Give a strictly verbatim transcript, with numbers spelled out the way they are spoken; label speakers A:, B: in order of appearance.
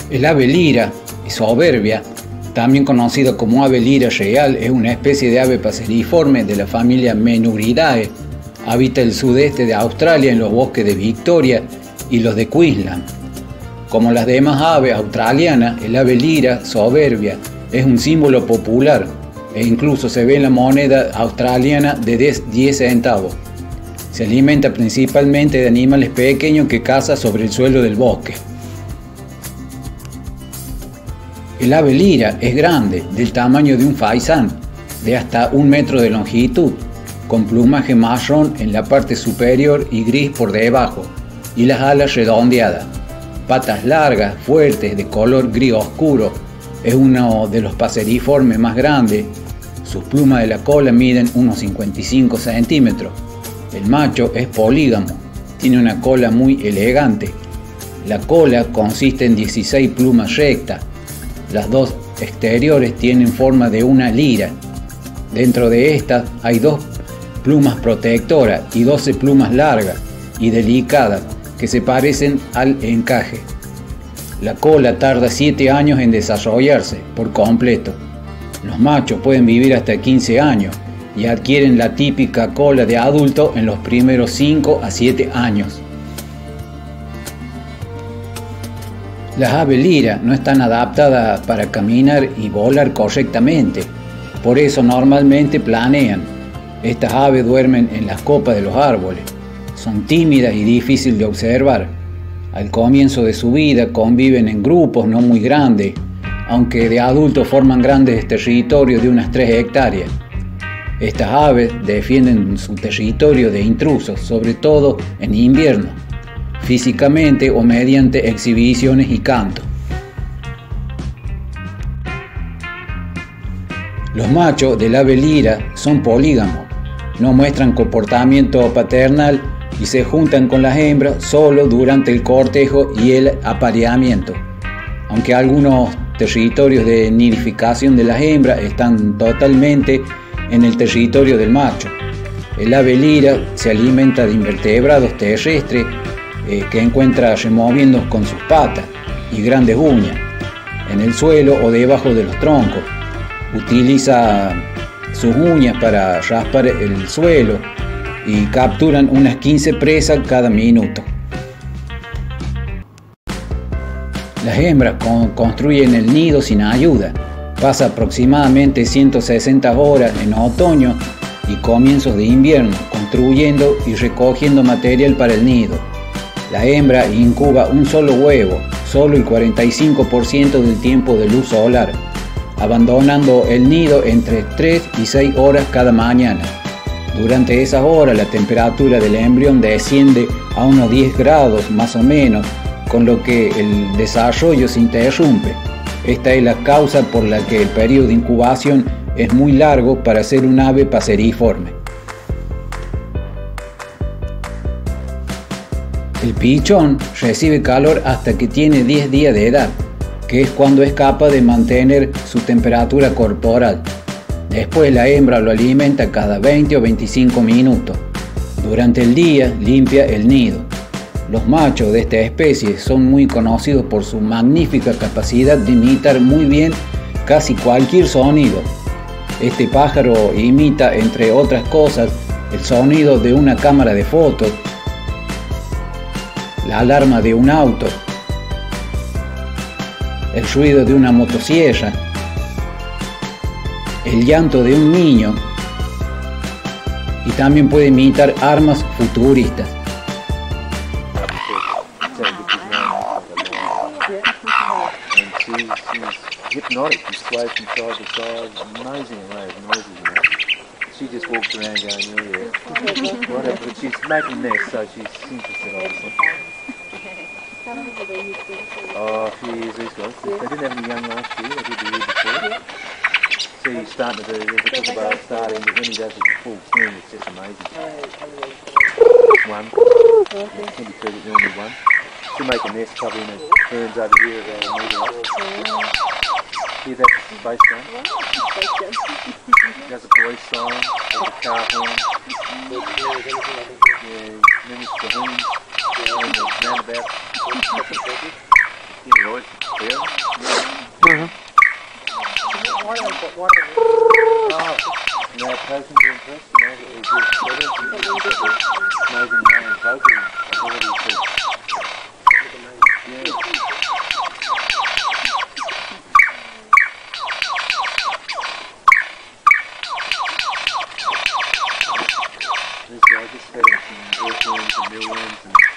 A: El ave lira y soberbia, también conocida como ave lira real, es una especie de ave paseriforme de la familia Menuridae. Habita el sudeste de Australia en los bosques de Victoria y los de Queensland. Como las demás aves australianas, el ave lira soberbia es un símbolo popular e incluso se ve en la moneda australiana de diez centavos. Se alimenta principalmente de animales pequeños que caza sobre el suelo del bosque. El ave lira es grande, del tamaño de un faisán, de hasta un metro de longitud, con plumaje marrón en la parte superior y gris por debajo, y las alas redondeadas. Patas largas, fuertes, de color gris oscuro. Es uno de los paseriformes más grandes. Sus plumas de la cola miden unos cincuenta y cinco centímetros. El macho es polígamo, tiene una cola muy elegante. La cola consiste en dieciséis plumas rectas. Las dos exteriores tienen forma de una lira. Dentro de estas hay dos plumas protectoras y doce plumas largas y delicadas que se parecen al encaje. La cola tarda siete años en desarrollarse por completo. Los machos pueden vivir hasta quince años y adquieren la típica cola de adulto en los primeros cinco a siete años. Las aves lira no están adaptadas para caminar y volar correctamente, por eso normalmente planean. Estas aves duermen en las copas de los árboles. Son tímidas y difíciles de observar. Al comienzo de su vida conviven en grupos no muy grandes, aunque de adultos forman grandes territorios de unas tres hectáreas. Estas aves defienden su territorio de intrusos, sobre todo en invierno, físicamente o mediante exhibiciones y canto. Los machos del ave lira son polígamos, no muestran comportamiento paternal y se juntan con las hembras solo durante el cortejo y el apareamiento, aunque algunos territorios de nidificación de las hembras están totalmente en el territorio del macho. El ave lira se alimenta de invertebrados terrestres eh, que encuentra removiendo con sus patas y grandes uñas en el suelo o debajo de los troncos. Utiliza sus uñas para raspar el suelo y capturan unas quince presas cada minuto. Las hembras con, construyen el nido sin ayuda. Pasa aproximadamente ciento sesenta horas en otoño y comienzos de invierno construyendo y recogiendo material para el nido. La hembra incuba un solo huevo, solo el cuarenta y cinco por ciento del tiempo de luz solar, abandonando el nido entre tres y seis horas cada mañana. Durante esas horas la temperatura del embrión desciende a unos diez grados más o menos, con lo que el desarrollo se interrumpe. Esta es la causa por la que el periodo de incubación es muy largo para ser un ave paseriforme. El pichón recibe calor hasta que tiene diez días de edad, que es cuando es capaz de mantener su temperatura corporal. Después la hembra lo alimenta cada veinte o veinticinco minutos. Durante el día limpia el nido. Los machos de esta especie son muy conocidos por su magnífica capacidad de imitar muy bien casi cualquier sonido. Este pájaro imita, entre otras cosas, el sonido de una cámara de fotos, la alarma de un auto, el ruido de una motosierra, el llanto de un niño y también puede imitar armas futuristas.
B: Hypnotic, she sways from side to side, amazing array of noises, you know. She just walks around going, oh yeah, whatever, but she's making nests, so she's interested obviously. Oh, she is, these guys. They didn't have any young last year, they did the year before. See, he's starting to do, there's a kookaburra starting, but when he does it in full swing, it's just amazing. One, twenty-two, but normally one. She'll make a nest probably in the ferns over here about a metre up. Hear that bass drum? There's a police siren, there's a car horn. Yeah, mimics the horn, and the roundabout. Yeah, right. Yeah.
C: Uh-huh.
B: Oh, and that passenger impressed, you know, it was just better. Amazing man's vocal ability to. Yeah. This guy just fed him some earthworms and mealworms and